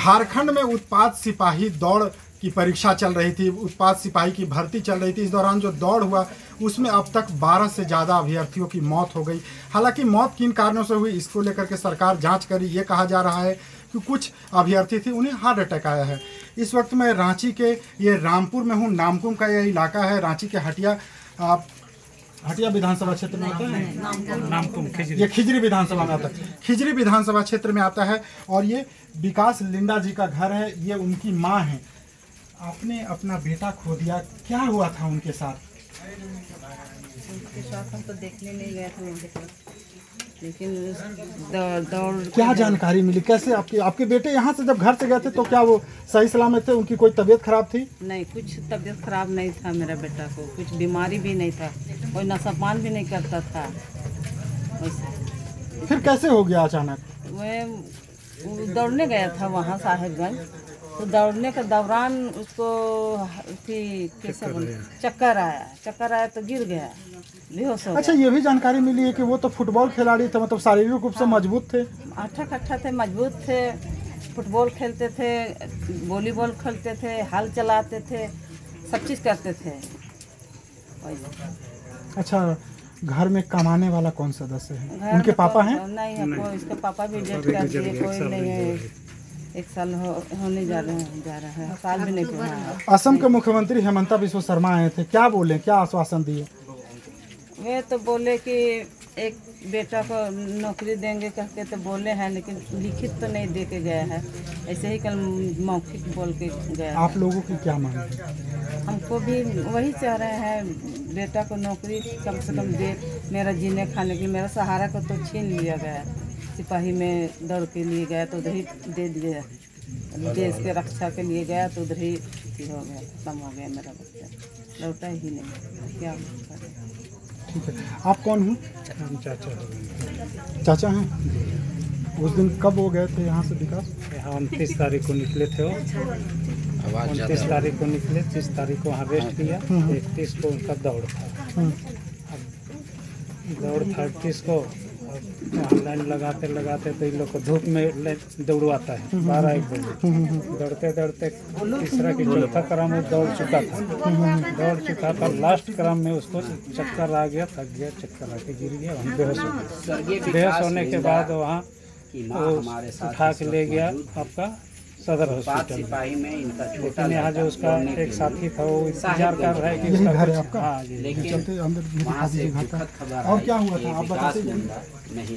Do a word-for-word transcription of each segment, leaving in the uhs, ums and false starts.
झारखंड में उत्पाद सिपाही दौड़ की परीक्षा चल रही थी, उत्पाद सिपाही की भर्ती चल रही थी। इस दौरान जो दौड़ हुआ उसमें अब तक बारह से ज़्यादा अभ्यर्थियों की मौत हो गई। हालांकि मौत किन कारणों से हुई इसको लेकर के सरकार जांच करी। ये कहा जा रहा है कि कुछ अभ्यर्थी थे उन्हें हार्ट अटैक आया है। इस वक्त मैं रांची के ये रामपुर में हूँ, नामकुम का यह इलाका है, रांची के हटिया आप हटिया विधानसभा क्षेत्र में आता है, नामकुम ये खिजरी विधानसभा में आता है, खिजरी विधानसभा क्षेत्र में आता है। और ये विकास लिंडा जी का घर है, ये उनकी माँ है। आपने अपना बेटा खो दिया, क्या हुआ था उनके साथ? उनके साथ हम तो देखने नहीं गए थे उनके साथ, लेकिन दौड़ दौड़ क्या जानकारी मिली, कैसे आपके आपके बेटे यहाँ से जब घर से गए थे तो क्या वो सही सलामत थे? उनकी कोई तबीयत खराब थी? नहीं, कुछ तबीयत खराब नहीं था मेरा बेटा को, कुछ बीमारी भी नहीं था, कोई नशापान भी नहीं करता था वैसे। फिर कैसे हो गया अचानक? वह दौड़ने गया था वहाँ साहेबगंज, तो दौड़ने के दौरान उसको कैसे बोले चक्कर आया चक्कर आया तो गिर गया, बेहोश हो गया। अच्छा, ये भी जानकारी मिली है कि वो तो फुटबॉल खिलाड़ी थे, मतलब शारीरिक रूप से मजबूत थे? अच्छा कट्ठा थे, मजबूत थे, फुटबॉल खेलते थे, वॉलीबॉल खेलते थे, हल चलाते थे, सब चीज़ करते थे। अच्छा, घर में कमाने वाला कौन सदस्य है? उनके पापा हैं? नहीं है कोई, इसके पापा भी डेट कर दिए, कोई नहीं है। एक साल हो, होने जा रहे हैं जा रहा है, साल भी नहीं पूरा है। असम के मुख्यमंत्री हेमंता बिस्वा शर्मा आए थे, क्या बोले, क्या आश्वासन दिए? वे तो बोले कि एक बेटा को नौकरी देंगे करके तो बोले हैं, लेकिन लिखित तो नहीं दे के गया है, ऐसे ही कल मौखिक बोल के गया। आप लोगों की क्या मांग है? हमको भी वही चाह रहे हैं, बेटा को नौकरी कम से कम दे, मेरा जीने खाने के, मेरा सहारा को तो छीन लिया गया। सिपाही में दौड़ के लिए गया तो उधर ही दे दिए, देश के रक्षा के लिए गया तो उधर ही हो गया, खत्म हो गया मेरा बच्चा, लौटा ही नहीं, क्या करें। ठीक है, आप कौन हैं? हम चाचा चाचा हैं। उस दिन कब वो गए थे यहाँ से विकास? यहाँ उनतीस तारीख को निकले थे वो, उनतीस तारीख को निकले, तीस तारीख को वहाँ रेस्ट किया, इकतीस को उनका दौड़ था। दौड़ था इकतीस को, वहाँ लाइन लगाते लगाते तो इन लोग को धूप में दौड़वाता है बारह एक बजे, दौड़ते दौड़ते तीसरा की चौथा क्रम में दौड़ चुका था दौड़ चुका था लास्ट क्रम में उसको चक्कर आ गया, थक गया, चक्कर आके गिर गया, वहाँ बेहोश हो गया। बेहोश होने के बाद वहाँ उठा के ले गया आपका सदर हॉस्पिटल में, लेकिन यहाँ जो उसका एक साथी था वो इंतजार कर रहा है कि उसका घर है आपका? हाँ जी, चलते अंदर दिखा दीजिए घर का। और क्या हुआ था आप बताते नहीं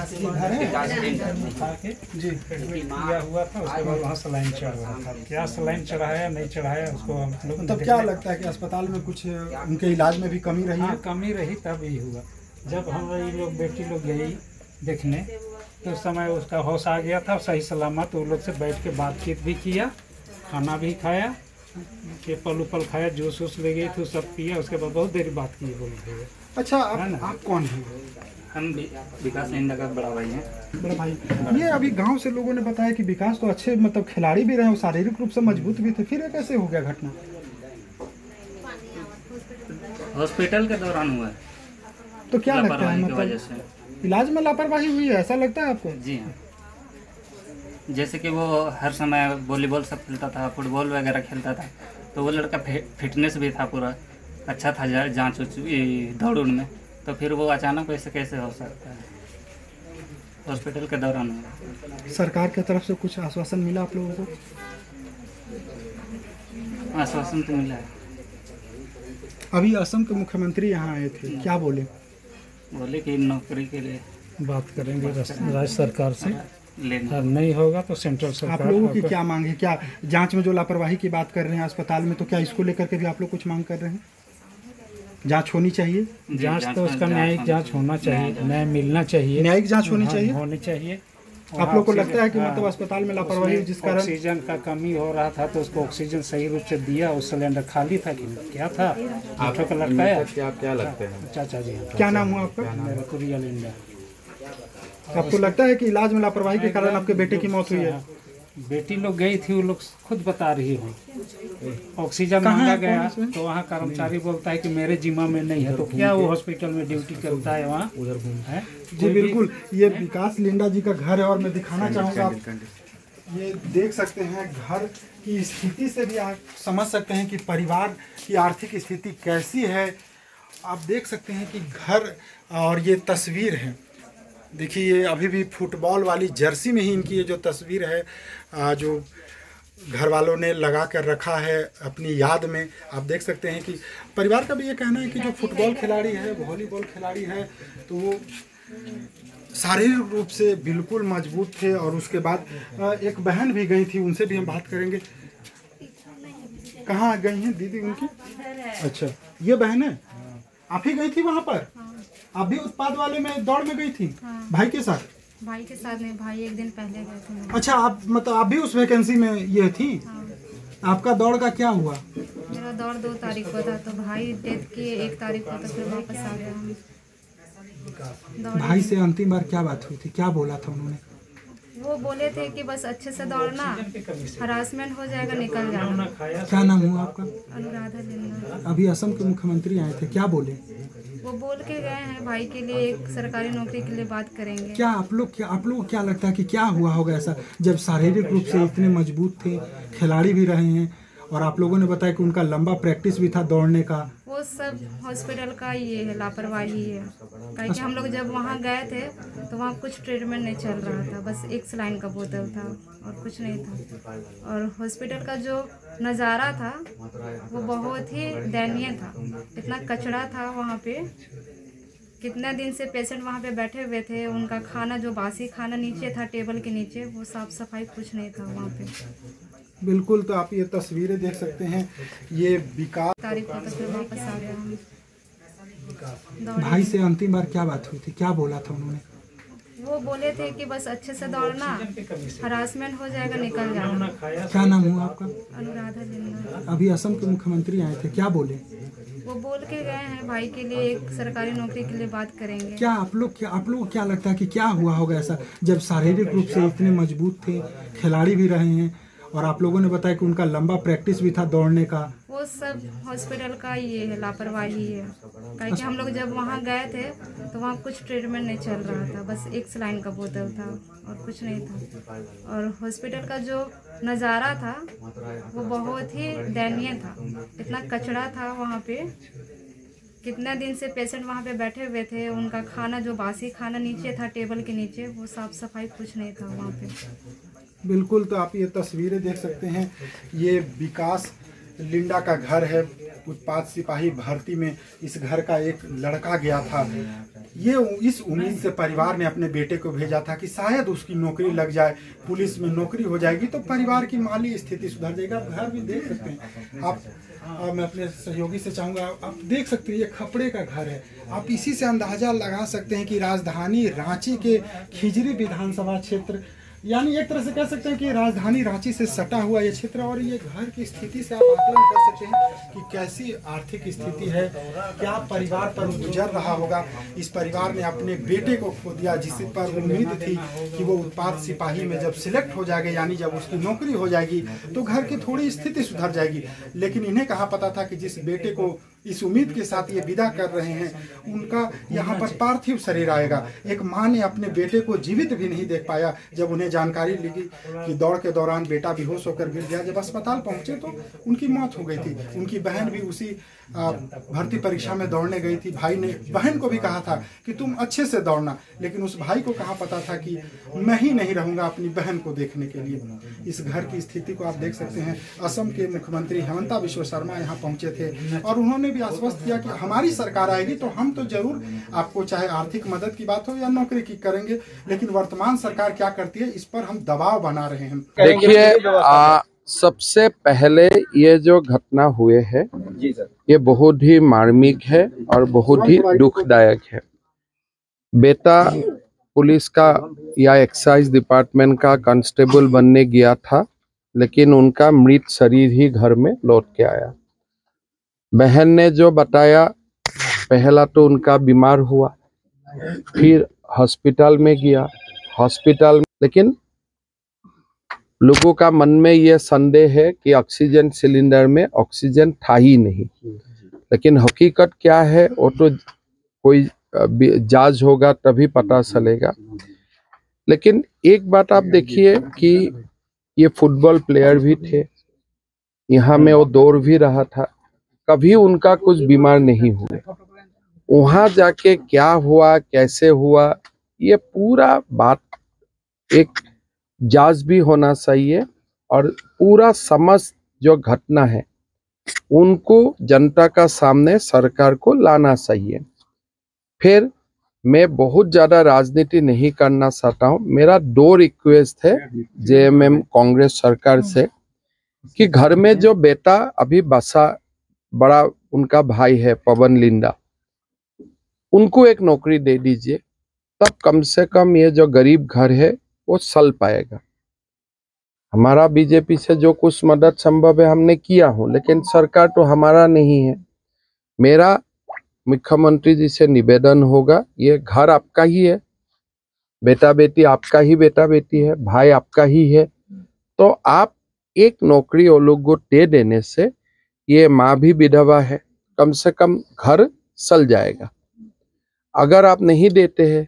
जी, किया हुआ था, उसके बाद वहाँ सलाइन चढ़ रहा था, क्या सलाइन चढ़ाया नहीं चढ़ाया उसको हम लोग। तब क्या लगता है कि अस्पताल में कुछ उनके इलाज में भी कमी रही है? कमी रही तब ही हुआ। जब हम ये लोग बेटी लोग गई देखने तो उस समय उसका होश आ गया था, सही सलामत वो लोग से बैठ के बातचीत भी किया, खाना भी खाया, एप्पल उप्पल खाया, जूस वूस ले गई थी, सब पिया, उसके बाद बहुत देर बात की बोल रही है। अच्छा, आप, आप कौन हैं? हम विकास लिंडा का बड़ा भाई हैं। बड़ा भाई, ये अभी गांव से लोगों ने बताया कि विकास तो अच्छे मतलब खिलाड़ी भी रहे, शारीरिक रूप से मजबूत भी थे, फिर ये कैसे हो गया घटना? हॉस्पिटल के दौरान हुआ है। तो क्या लगता है, मतलब इलाज में लापरवाही हुई है, ऐसा लगता है आपको? जी हाँ, जैसे कि वो हर समय वॉलीबॉल सब खेलता था, फुटबॉल वगैरह खेलता था, तो वो लड़का फिटनेस भी था, पूरा अच्छा था जांच दौड़ में, तो फिर वो अचानक वैसे कैसे हो सकता है? हॉस्पिटल के दौरान हुआ। सरकार की तरफ से कुछ आश्वासन मिला आप लोगों को? आश्वासन तो मिला है। अभी असम के मुख्यमंत्री यहाँ आए थे, क्या बोले? बोले कि नौकरी के लिए बात करेंगे राज्य सरकार से, और नहीं होगा तो सेंट्रल सरकार। आप लोगों की क्या मांग है? क्या जांच में जो लापरवाही की बात कर रहे हैं अस्पताल में, तो क्या इसको लेकर के भी आप लोग कुछ मांग कर रहे हैं? जांच होनी चाहिए, जांच तो उसका न्यायिक जांच होना चाहिए, न्याय मिलना चाहिए, न्यायिक जांच होनी चाहिए होनी चाहिए। आप लोग को लगता है कि मतलब अस्पताल में लापरवाही जिस कारण ऑक्सीजन का कमी हो रहा था तो उसको ऑक्सीजन सही रूप से दिया, उस सिलेंडर खाली था कि क्या था, आठों का लटकाया। क्या क्या लगते हैं? चाचा जी, क्या नाम हुआ आपका? मेरा कुरिया लिंडा। आपको लगता है कि इलाज में लापरवाही के कारण आपके बेटे की मौत हुई है? बेटी लोग गई थी, वो लोग खुद बता रही हो, ऑक्सीजन मांगा गया तो वहाँ कर्मचारी बोलता है कि मेरे जिम्मा में नहीं है, तो क्या वो हॉस्पिटल में ड्यूटी करता है वहाँ उधर है? जी बिल्कुल, ये विकास लिंडा जी का घर है और मैं दिखाना चाहूँगा आप ये देख सकते हैं घर की स्थिति से भी आप समझ सकते हैं कि परिवार की आर्थिक स्थिति कैसी है। आप देख सकते हैं कि घर और ये तस्वीर है, देखिए ये अभी भी फुटबॉल वाली जर्सी में ही इनकी ये जो तस्वीर है जो घर वालों ने लगा कर रखा है अपनी याद में। आप देख सकते हैं कि परिवार का भी ये कहना है कि जो फुटबॉल खिलाड़ी है, वॉलीबॉल खिलाड़ी है, तो वो शारीरिक रूप से बिल्कुल मजबूत थे। और उसके बाद एक बहन भी गई थी, उनसे भी हम बात करेंगे। कहाँ गई हैं दीदी उनकी? अच्छा, ये बहन है, आप ही गई थी वहाँ पर? आप भी उत्पाद वाले में दौड़ में गई थी? हाँ। भाई के साथ? भाई के साथ नहीं, भाई एक दिन पहले गए थे। अच्छा, आप मतलब आप भी उस वैकेंसी में ये थी? हाँ। आपका दौड़ का क्या हुआ? मेरा दौड़ दो तारीख को था, तो भाई डेथ किए एक तारीख को, तो फिर वापस आ गया हम। भाई से अंतिम बार क्या बात हुई थी, क्या बोला था उन्होंने? वो बोले थे कि बस अच्छे से दौड़ना, हरासमेंट हो जाएगा निकल जाना। क्या नाम हुआ आपका? अनुराधा जिन्ना। अभी असम के मुख्यमंत्री आए थे, क्या बोले? वो बोल के गए हैं भाई के लिए एक सरकारी नौकरी के लिए बात करेंगे। क्या आप लोग क्या आप लोग को क्या लगता है कि क्या हुआ होगा ऐसा, जब शारीरिक रूप से इतने मजबूत थे, खिलाड़ी भी रहे हैं, और आप लोगों ने बताया कि उनका लंबा प्रैक्टिस भी था दौड़ने का? वो सब हॉस्पिटल का ये है, लापरवाही है। काहे कि हम लोग जब वहाँ गए थे तो वहाँ कुछ ट्रीटमेंट नहीं चल रहा था, बस एक सलाइन का बोतल था और कुछ नहीं था। और हॉस्पिटल का जो नज़ारा था वो बहुत ही दयनीय था, इतना कचरा था वहाँ पे। कितने दिन से पेशेंट वहाँ पे बैठे हुए थे, उनका खाना जो बासी खाना नीचे था टेबल के नीचे, वो साफ़ सफाई कुछ नहीं था वहाँ पे। बिल्कुल, तो आप ये तस्वीरें देख सकते हैं। ये विकास तारीख को तो फिर वापस आ गया हम। भाई से अंतिम बार क्या बात हुई थी, क्या बोला था उन्होंने? वो बोले थे कि बस अच्छे से दौड़ना, हरासमेंट हो जाएगा निकल जाना। क्या नाम हुआ आपका? अनुराधा जिन्ना। अभी असम के मुख्यमंत्री आए थे, क्या बोले? वो बोल के गए हैं भाई के लिए एक सरकारी नौकरी के लिए बात करेंगे। क्या आप लोग क्या आप लोग को क्या लगता है कि क्या हुआ होगा ऐसा, जब शारीरिक रूप से इतने मजबूत थे, खिलाड़ी भी रहे हैं, और आप लोगों ने बताया कि उनका लंबा प्रैक्टिस भी था दौड़ने का? वो सब हॉस्पिटल का ये है, लापरवाही है। काहे कि हम लोग जब वहाँ गए थे तो वहाँ कुछ ट्रीटमेंट नहीं चल रहा था, बस एक सलाइन का बोतल था और कुछ नहीं था। और हॉस्पिटल का जो नज़ारा था वो बहुत ही दयनीय था, इतना कचरा था वहाँ पे। कितने दिन से पेशेंट वहाँ पे बैठे हुए थे, उनका खाना जो बासी खाना नीचे था टेबल के नीचे, वो साफ़ सफाई कुछ नहीं था वहाँ पे। बिल्कुल, तो आप ये तस्वीरें देख सकते हैं। ये विकास लिंडा का घर है, उत्पाद सिपाही भर्ती में इस घर का एक लड़का गया था। ये इस उम्मीद से परिवार ने अपने बेटे को भेजा था कि शायद उसकी नौकरी लग जाए, पुलिस में नौकरी हो जाएगी तो परिवार की माली स्थिति सुधर जाएगी। आप घर भी देख सकते हैं आप। आ, मैं अपने सहयोगी से चाहूँगा, आप देख सकते हैं ये खपड़े का घर है। आप इसी से अंदाजा लगा सकते हैं कि राजधानी रांची के खिजरी विधानसभा क्षेत्र, यानी एक तरह से कह सकते हैं कि राजधानी रांची से सटा हुआ ये क्षेत्र। और ये घर की स्थिति से आप आकलन कर सकते हैं कि कैसी आर्थिक स्थिति है, क्या परिवार पर गुजर रहा होगा। इस परिवार ने अपने बेटे को खो दिया, जिस पर उम्मीद थी कि वो उत्पाद सिपाही में जब सिलेक्ट हो जाएगा, यानी जब उसकी नौकरी हो जाएगी तो घर की थोड़ी स्थिति सुधर जाएगी। लेकिन इन्हें कहाँ पता था कि जिस बेटे को इस उम्मीद के साथ ये विदा कर रहे हैं, उनका यहाँ पर पार्थिव शरीर आएगा। एक माँ ने अपने बेटे को जीवित भी नहीं देख पाया। जब उन्हें जानकारी लगी कि दौड़ के दौरान बेटा बेहोश होकर गिर गया, जब अस्पताल पहुँचे तो उनकी मौत हो गई थी। उनकी बहन भी उसी भर्ती परीक्षा में दौड़ने गई थी। भाई ने बहन को भी कहा था कि तुम अच्छे से दौड़ना, लेकिन उस भाई को कहाँ पता था कि मैं ही नहीं रहूँगा अपनी बहन को देखने के लिए। इस घर की स्थिति को आप देख सकते हैं। असम के मुख्यमंत्री हेमंता बिश्व शर्मा यहाँ पहुँचे थे और उन्होंने भी आश्वस्त किया कि हमारी सरकार आएगी तो हम तो जरूर आपको, चाहे आर्थिक मदद की बात हो या नौकरी की, करेंगे। लेकिन वर्तमान सरकार क्या करती है, इस पर हम दबाव बना रहे हैं। देखिए, सबसे पहले ये जो घटना हुए है जी सर, ये बहुत ही मार्मिक है और बहुत ही दुखदायक है। बेटा पुलिस का या एक्साइज डिपार्टमेंट का कांस्टेबल बनने गया था, लेकिन उनका मृत शरीर ही घर में लौट के आया। बहन ने जो बताया, पहला तो उनका बीमार हुआ, फिर हॉस्पिटल में गया, हॉस्पिटल में, लेकिन लोगों का मन में यह संदेह है कि ऑक्सीजन सिलेंडर में ऑक्सीजन था ही नहीं। लेकिन हकीकत क्या है वो तो कोई जांच होगा तभी पता चलेगा। लेकिन एक बात आप देखिए कि ये फुटबॉल प्लेयर भी थे, यहाँ में वो दौड़ भी रहा था, कभी उनका कुछ बीमार नहीं हुए। वहां जाके क्या हुआ, कैसे हुआ, ये पूरा बात एक जांच भी होना चाहिए और पूरा समस्त जो घटना है उनको जनता का सामने सरकार को लाना चाहिए। फिर मैं बहुत ज्यादा राजनीति नहीं करना चाहता हूँ। मेरा दो रिक्वेस्ट है जेएमएम कांग्रेस सरकार से कि घर में जो बेटा अभी बसा, बड़ा उनका भाई है पवन लिंडा, उनको एक नौकरी दे दीजिए, तब कम से कम ये जो गरीब घर है वो चल पाएगा। हमारा बीजेपी से जो कुछ मदद संभव है हमने किया हूं, लेकिन सरकार तो हमारा नहीं है। मेरा मुख्यमंत्री जी से निवेदन होगा, ये घर आपका ही है, बेटा बेटी आपका ही बेटा बेटी है, भाई आपका ही है, तो आप एक नौकरी वो लोग को दे देने से, ये माँ भी विधवा है, कम से कम घर चल जाएगा। अगर आप नहीं देते हैं,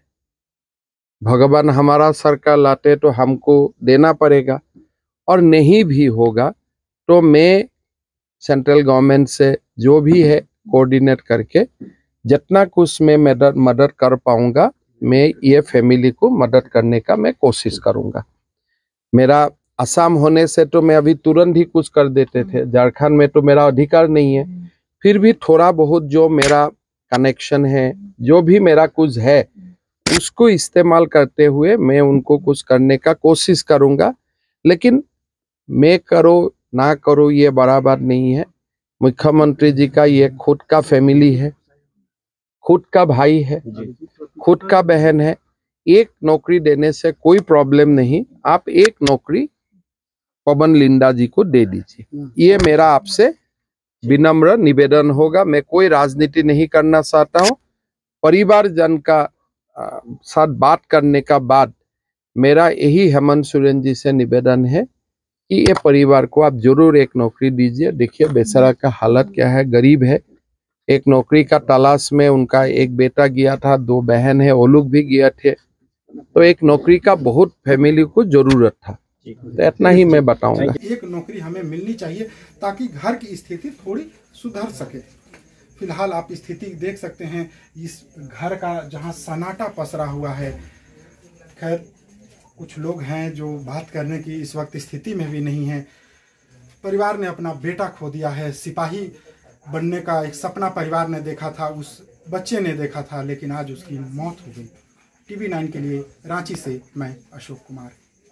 भगवान हमारा सरकार लाते तो हमको देना पड़ेगा, और नहीं भी होगा तो मैं सेंट्रल गवर्नमेंट से जो भी है कोऑर्डिनेट करके जितना कुछ मैं मदद मदद कर पाऊंगा, मैं ये फैमिली को मदद करने का मैं कोशिश करूंगा। मेरा असम होने से तो मैं अभी तुरंत ही कुछ कर देते थे, झारखंड में तो मेरा अधिकार नहीं है, फिर भी थोड़ा बहुत जो मेरा कनेक्शन है, जो भी मेरा कुछ है, उसको इस्तेमाल करते हुए मैं उनको कुछ करने का कोशिश करूंगा। लेकिन मैं करो ना करो ये बड़ा बात नहीं है। मुख्यमंत्री जी का ये खुद का फैमिली है, खुद का भाई है, खुद का बहन है, एक नौकरी देने से कोई प्रॉब्लम नहीं। आप एक नौकरी पवन लिंडा जी को दे दीजिए, ये मेरा आपसे विनम्र निवेदन होगा। मैं कोई राजनीति नहीं करना चाहता हूँ। परिवार जन का आ, साथ बात करने का बाद मेरा यही हेमंत सोरेन जी से निवेदन है कि ये परिवार को आप जरूर एक नौकरी दीजिए। देखिए बेचारा का हालत क्या है, गरीब है, एक नौकरी का तलाश में उनका एक बेटा गया था, दो बहन है, वो लोग भी गए थे, तो एक नौकरी का बहुत फैमिली को जरूरत था। तो इतना ही मैं बताऊंगा। एक नौकरी हमें मिलनी चाहिए ताकि घर की स्थिति थोड़ी सुधर सके। फिलहाल आप स्थिति देख सकते हैं इस घर का, जहां सन्नाटा पसरा हुआ है। खैर कुछ लोग हैं जो बात करने की इस वक्त स्थिति में भी नहीं है। परिवार ने अपना बेटा खो दिया है। सिपाही बनने का एक सपना परिवार ने देखा था, उस बच्चे ने देखा था, लेकिन आज उसकी मौत हो गई। टीवी नाइन के लिए रांची से मैं अशोक कुमार।